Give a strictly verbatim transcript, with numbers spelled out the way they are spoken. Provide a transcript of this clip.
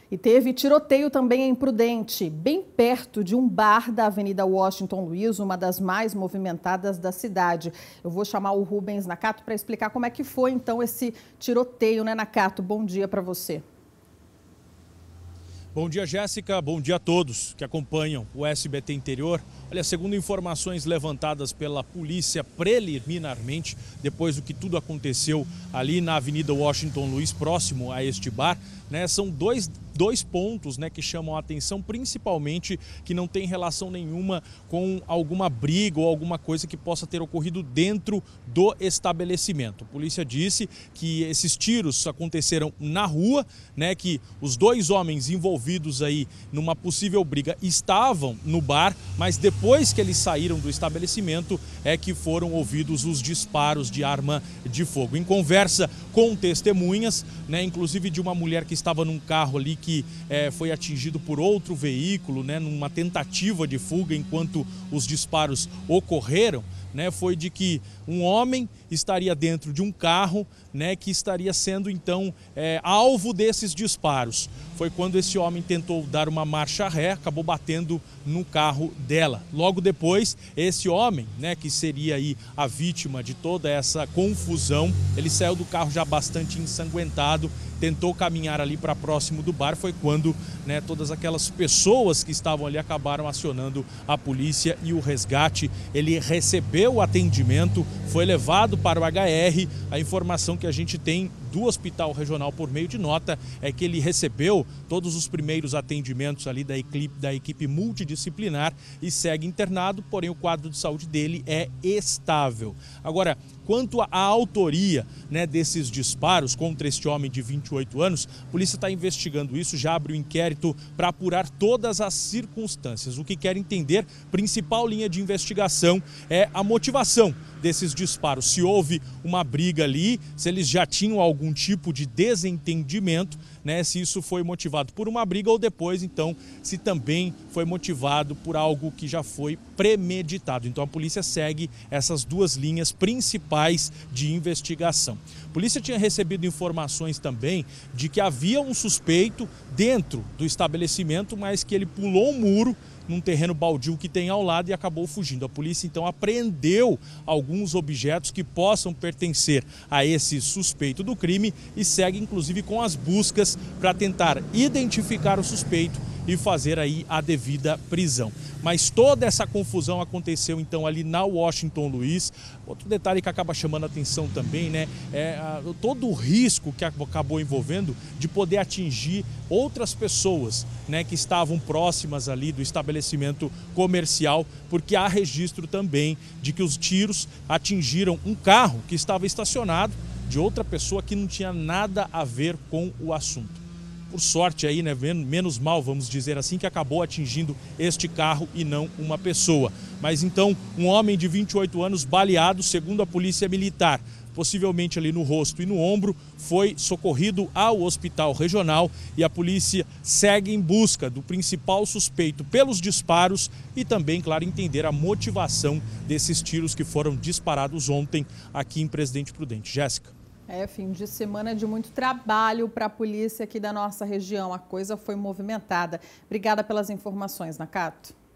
E teve tiroteio também em Prudente, bem perto de um bar da Avenida Washington Luiz, uma das mais movimentadas da cidade. Eu vou chamar o Rubens Nakato para explicar como é que foi então esse tiroteio, né, Nakato? Bom dia para você. Bom dia, Jéssica. Bom dia a todos que acompanham o S B T Interior. Olha, segundo informações levantadas pela polícia preliminarmente, depois do que tudo aconteceu ali na Avenida Washington Luiz, próximo a este bar, né, são dois, dois pontos, né, que chamam a atenção, principalmente que não tem relação nenhuma com alguma briga ou alguma coisa que possa ter ocorrido dentro do estabelecimento. A polícia disse que esses tiros aconteceram na rua, né, que os dois homens envolvidos aí numa possível briga estavam no bar, mas depois que eles saíram do estabelecimento é que foram ouvidos os disparos de arma de fogo. Em conversa com testemunhas, né, inclusive de uma mulher que estava num carro ali que é, foi atingido por outro veículo, né, numa tentativa de fuga enquanto os disparos ocorreram, né, foi de que um homem estaria dentro de um carro, né, que estaria sendo então é, alvo desses disparos. Foi quando esse homem tentou dar uma marcha ré, acabou batendo no carro dela. Logo depois, esse homem, né, que seria aí a vítima de toda essa confusão, ele saiu do carro já bastante ensanguentado, tentou caminhar ali para próximo do bar. Foi quando, né, todas aquelas pessoas que estavam ali acabaram acionando a polícia e o resgate. Ele recebeu o atendimento, foi levado para o H R. A informação que a gente tem do Hospital Regional por meio de nota é que ele recebeu todos os primeiros atendimentos ali da equipe, da equipe multidisciplinar e segue internado, porém o quadro de saúde dele é estável. Agora, quanto à autoria, né, desses disparos contra este homem de vinte e oito anos, a polícia está investigando isso, já abre o inquérito para apurar todas as circunstâncias. O que quer entender, principal linha de investigação é a motivação desses disparos. Se houve uma briga ali, se eles já tinham algum tipo de desentendimento, né, se isso foi motivado por uma briga ou depois, então, se também foi motivado por algo que já foi premeditado. Então a polícia segue essas duas linhas principais de investigação. A polícia tinha recebido informações também de que havia um suspeito dentro do estabelecimento, mas que ele pulou um muro num terreno baldio que tem ao lado e acabou fugindo. A polícia então apreendeu alguns objetos que possam pertencer a esse suspeito do crime e segue inclusive com as buscas para tentar identificar o suspeito e fazer aí a devida prisão. Mas toda essa confusão aconteceu então ali na Washington Luiz. Outro detalhe que acaba chamando a atenção também, né, é a, todo o risco que acabou envolvendo de poder atingir outras pessoas, né, que estavam próximas ali do estabelecimento comercial, porque há registro também de que os tiros atingiram um carro que estava estacionado de outra pessoa que não tinha nada a ver com o assunto. Por sorte aí, né, menos mal, vamos dizer assim, que acabou atingindo este carro e não uma pessoa. Mas então, um homem de vinte e oito anos baleado, segundo a polícia militar, possivelmente ali no rosto e no ombro, foi socorrido ao hospital regional e a polícia segue em busca do principal suspeito pelos disparos e também, claro, entender a motivação desses tiros que foram disparados ontem aqui em Presidente Prudente. Jéssica. É, fim de semana de muito trabalho para a polícia aqui da nossa região. A coisa foi movimentada. Obrigada pelas informações, Nakato.